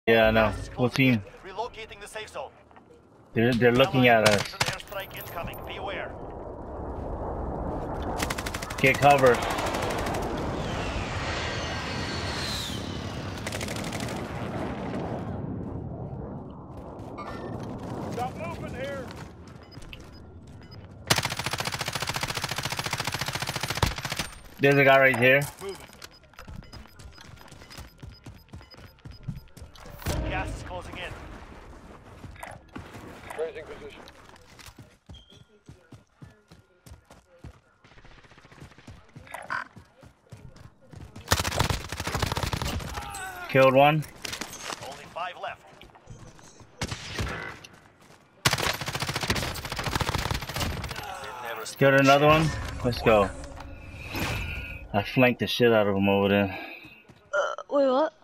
Yeah, I know. Full team. Relocating the safe zone. They're looking at us. Airstrike incoming. Beware. Get cover. Stop moving here. There's a guy right here. Moving. Gas is closing in. Changing position. Killed one. Only 5 left. Killed another one. Let's go. I flanked the shit out of him over there. Wait, what?